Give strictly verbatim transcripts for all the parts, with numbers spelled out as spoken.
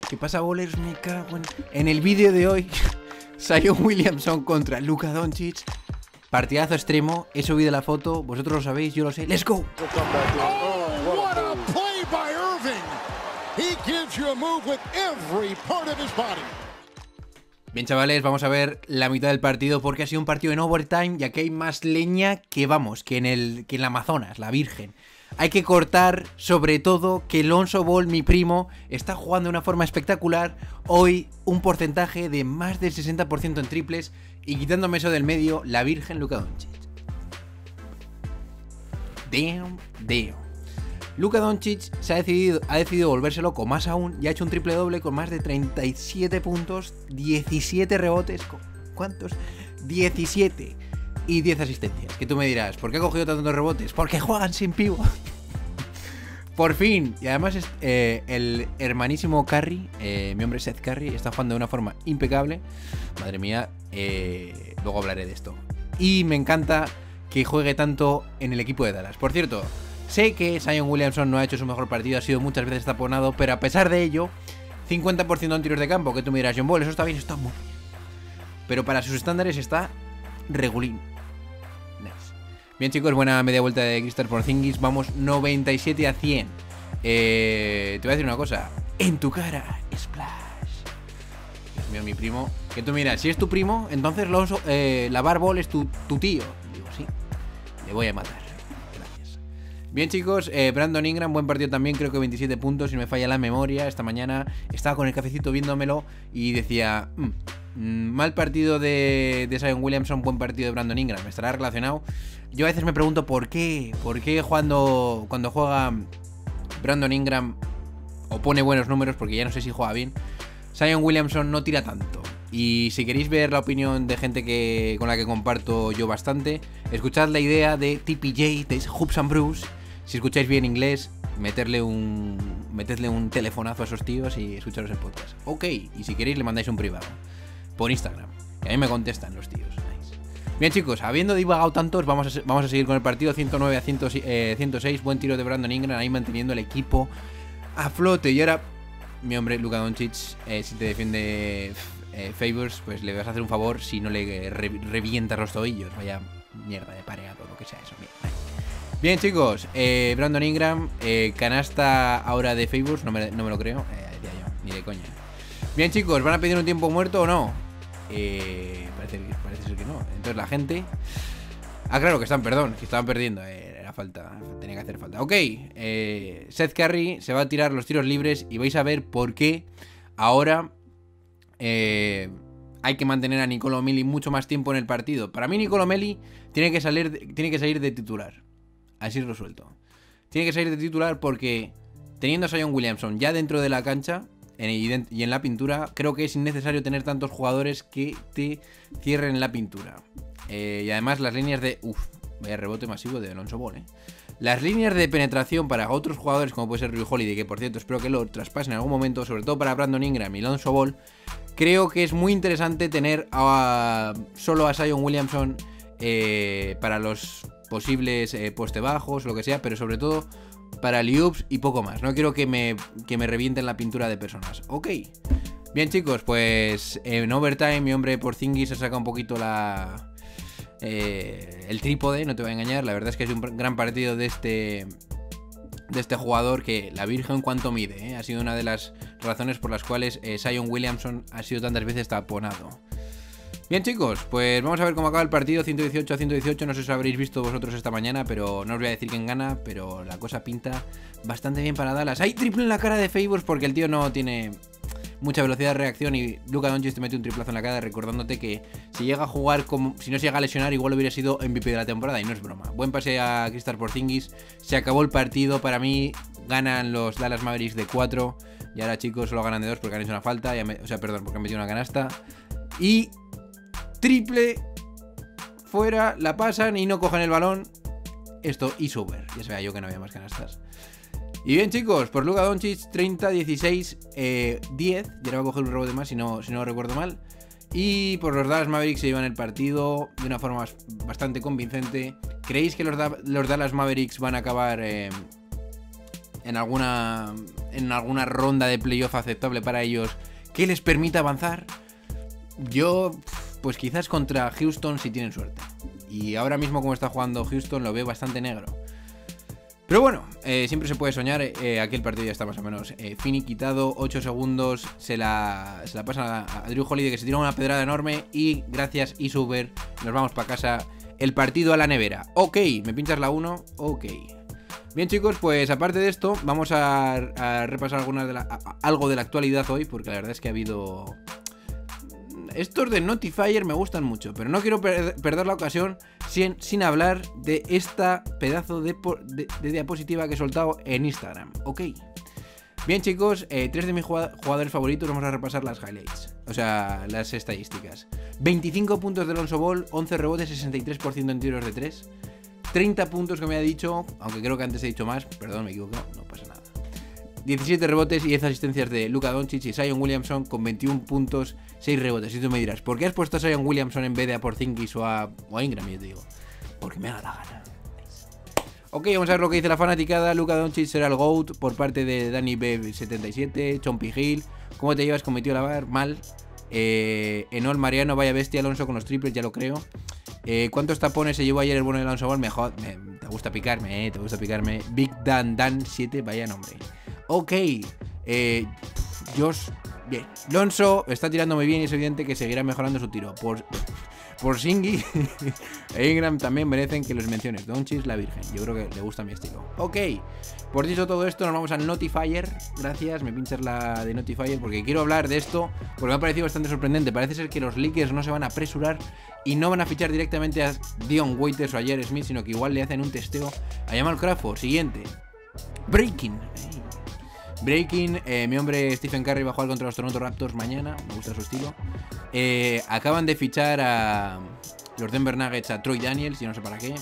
¿Qué pasa, bolers? Me cago en... En el vídeo de hoy, Zion Williamson contra Luka Doncic. Partidazo extremo, he subido la foto, vosotros lo sabéis, yo lo sé. ¡Let's go! Oh, what a play by Irving. He gives you a move with every part of his body. Bien, chavales, vamos a ver la mitad del partido porque ha sido un partido en overtime y aquí hay más leña que, vamos, que en el que en la Amazonas, la Virgen. Hay que cortar, sobre todo, que Lonzo Ball, mi primo, está jugando de una forma espectacular. Hoy un porcentaje de más del sesenta por ciento en triples y quitándome eso del medio, la Virgen Luka Doncic. Damn, damn. Luka Doncic se ha decidido, ha decidido volverse loco más aún y ha hecho un triple doble con más de treinta y siete puntos, diecisiete rebotes. ¿Cuántos? diecisiete. Y diez asistencias. Que tú me dirás, ¿por qué ha cogido tantos rebotes? Porque juegan sin pivo. Por fin. Y además es, eh, el hermanísimo Curry, eh, mi hombre Seth Curry, está jugando de una forma impecable. Madre mía, eh, luego hablaré de esto. Y me encanta que juegue tanto en el equipo de Dallas. Por cierto, sé que Zion Williamson no ha hecho su mejor partido, ha sido muchas veces taponado, pero a pesar de ello, cincuenta por ciento en tiros de campo. Que tú me dirás, John Ball, eso está bien, está muy bien. Pero para sus estándares está regulín. Bien, chicos, buena media vuelta de Kristaps Porzingis. Vamos noventa y siete a cien. eh, Te voy a decir una cosa. En tu cara, splash. Dios mío, mi primo. Que tú miras, si es tu primo, entonces Lonzo, eh, la Barbol es tu, tu tío. Digo, sí, le voy a matar. Gracias. Bien, chicos, eh, Brandon Ingram, buen partido también. Creo que veintisiete puntos, si no me falla la memoria. Esta mañana estaba con el cafecito viéndomelo y decía... Mmm, mal partido de, de Zion Williamson, buen partido de Brandon Ingram. ¿Estará relacionado? Yo a veces me pregunto por qué. ¿Por qué cuando, cuando juega Brandon Ingram o pone buenos números? Porque ya no sé si juega bien, Zion Williamson no tira tanto. Y si queréis ver la opinión de gente que, con la que comparto yo bastante, escuchad la idea de T P J, de Hoops and Brews. Si escucháis bien inglés, meterle un, metedle un telefonazo a esos tíos y escucharos el podcast. Ok, y si queréis le mandáis un privado por Instagram, que a mí me contestan los tíos. Nice. Bien, chicos, habiendo divagado tantos, vamos a, vamos a seguir con el partido. Ciento nueve a ciento seis, buen tiro de Brandon Ingram, ahí manteniendo el equipo a flote. Y ahora, mi hombre Luka Doncic, eh, si te defiende eh, Favors, pues le vas a hacer un favor si no le re revientas los tobillos. Vaya mierda de pareado, lo que sea eso. Bien, bien, chicos, eh, Brandon Ingram, eh, canasta ahora de Favors, no me, no me lo creo, eh, decía yo, ni de coña. Bien, chicos, ¿van a pedir un tiempo muerto o no? Eh, parece, parece ser que no. Entonces la gente... Ah, claro, que están, perdón, que estaban perdiendo. eh, Era falta, tenía que hacer falta. Ok, eh, Seth Curry se va a tirar los tiros libres y vais a ver por qué ahora eh, hay que mantener a Nicolo Melli mucho más tiempo en el partido. Para mí Nicolo Melli tiene que salir, tiene que salir de titular. Así es resuelto. Tiene que salir de titular porque teniendo a Zion Williamson ya dentro de la cancha y en la pintura, creo que es innecesario tener tantos jugadores que te cierren la pintura. Eh, y además las líneas de... Uff, vaya rebote masivo de Lonzo Ball, eh. Las líneas de penetración para otros jugadores como puede ser Drew Holiday, que por cierto espero que lo traspasen en algún momento, sobre todo para Brandon Ingram y Lonzo Ball, creo que es muy interesante tener a, solo a Zion Williamson eh, para los posibles eh, poste bajos, lo que sea, pero sobre todo para alley-oops y poco más. No quiero que me, que me revienten la pintura de personas. Ok. Bien, chicos, pues en overtime mi hombre Porzingis se saca un poquito la... Eh, el trípode, no te voy a engañar. La verdad es que es un gran partido de este... De este jugador que la Virgen cuánto mide, ¿eh? Ha sido una de las razones por las cuales eh, Zion Williamson ha sido tantas veces taponado. Bien, chicos, pues vamos a ver cómo acaba el partido. Ciento dieciocho a ciento dieciocho, no sé si lo habréis visto vosotros esta mañana, pero no os voy a decir quién gana, pero la cosa pinta bastante bien para Dallas. Hay triple en la cara de Favors porque el tío no tiene mucha velocidad de reacción y Luka Doncic te mete un triplazo en la cara, recordándote que si llega a jugar, como si no se llega a lesionar, igual hubiera sido M V P de la temporada, y no es broma. Buen pase a Kristaps Porzingis, se acabó el partido. Para mí ganan los Dallas Mavericks de cuatro y ahora, chicos, solo ganan de dos porque han hecho una falta, me, o sea, perdón, porque han metido una canasta. Y triple fuera, la pasan y no cogen el balón. Esto y over. Ya sabía yo que no había más canastas. Y bien, chicos, por Luka Doncic treinta, dieciséis, eh, diez. Y ahora va a coger un rebote más si no, si no recuerdo mal. Y por los Dallas Mavericks se llevan el partido de una forma bastante convincente. ¿Creéis que los, da los Dallas Mavericks van a acabar eh, en alguna en alguna ronda de playoff aceptable para ellos que les permita avanzar. Yo, pues quizás contra Houston si tienen suerte. Y ahora mismo como está jugando Houston lo veo bastante negro. Pero bueno, eh, siempre se puede soñar. eh, Aquí el partido ya está más o menos eh, finiquitado. ocho segundos, se la, se la pasan a, a Drew Holiday, que se tiró una pedrada enorme. Y gracias Isuber, nos vamos para casa. El partido a la nevera. Ok, ¿me pinchas la uno? Ok. Bien chicos, pues aparte de esto vamos a, a repasar algunas de la, a, algo de la actualidad hoy, porque la verdad es que ha habido... Estos de Notifier me gustan mucho, pero no quiero per perder la ocasión sin, sin hablar de esta pedazo de, de, de diapositiva que he soltado en Instagram. Ok. Bien chicos, eh, tres de mis jugadores favoritos, vamos a repasar las highlights, o sea, las estadísticas. veinticinco puntos de Lonzo Ball, once rebotes, sesenta y tres por ciento en tiros de tres. treinta puntos que me ha dicho, aunque creo que antes he dicho más, perdón, me equivoco, no pasa nada. diecisiete rebotes y diez asistencias de Luka Doncic y Zion Williamson con veintiún puntos, seis rebotes. Y tú me dirás, ¿por qué has puesto a Zion Williamson en vez de a Porzingis o a, o a Ingram? Yo te digo, porque me da la gana. Ok, vamos a ver lo que dice la fanaticada. Luka Doncic será el GOAT por parte de Danny B setenta y siete, Chompy Hill. ¿Cómo te llevas con mi tío Lavar? Mal. Eh, Enol Mariano, vaya bestia Alonso con los triples, ya lo creo. Eh, ¿Cuántos tapones se llevó ayer el bueno de Alonso Ball? Mejor, me, te gusta picarme, eh, te gusta picarme. Big Dan Dan siete, vaya nombre. Ok, eh, Josh, bien. Lonzo está tirando muy bien y es evidente que seguirá mejorando su tiro. Por, por Singy e Ingram también merecen que los menciones. Doncic, la virgen. Yo creo que le gusta mi estilo. Ok, por dicho todo esto, nos vamos a Notifier. Gracias, me pinchas la de Notifier porque quiero hablar de esto, porque me ha parecido bastante sorprendente. Parece ser que los Lakers no se van a apresurar y no van a fichar directamente a Dion Waiters o a J R. Smith, sino que igual le hacen un testeo a Jamal Crawford. Siguiente, Breaking. Breaking, eh, mi hombre Stephen Curry va a jugar contra los Toronto Raptors mañana, me gusta su estilo. Eh, acaban de fichar a los Denver Nuggets a Troy Daniels, y no sé para qué.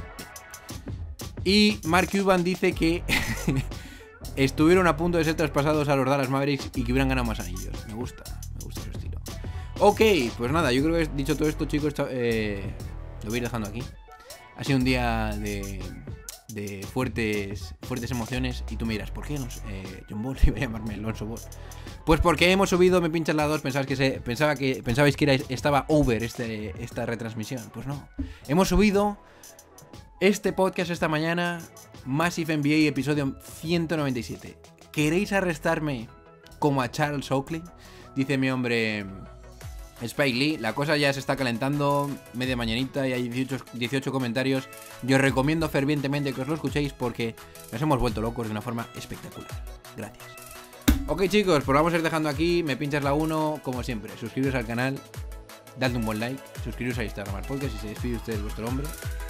Y Mark Cuban dice que estuvieron a punto de ser traspasados a los Dallas Mavericks y que hubieran ganado más anillos. Me gusta, me gusta su estilo. Ok, pues nada, yo creo que dicho todo esto, chicos, eh, lo voy a ir dejando aquí. Ha sido un día de... de fuertes fuertes emociones. Y tú me dirás, ¿por qué no? Eh, John Ball iba a llamarme Alonso Ball. Pues porque hemos subido, me pinchas la dos. Pensabais que, se, pensaba que pensabais que era, estaba over este, esta retransmisión. Pues no. Hemos subido este podcast esta mañana, Massive N B A, episodio ciento noventa y siete. ¿Queréis arrestarme como a Charles Oakley? Dice mi hombre Spike Lee. La cosa ya se está calentando, media mañanita, y hay dieciocho, dieciocho comentarios. Yo os recomiendo fervientemente que os lo escuchéis porque nos hemos vuelto locos de una forma espectacular. Gracias. Ok chicos, pues vamos a ir dejando aquí. Me pinchas la uno, como siempre. Suscribiros al canal, dadle un buen like, suscribiros a Instagram al podcast y se despide usted vuestro hombre.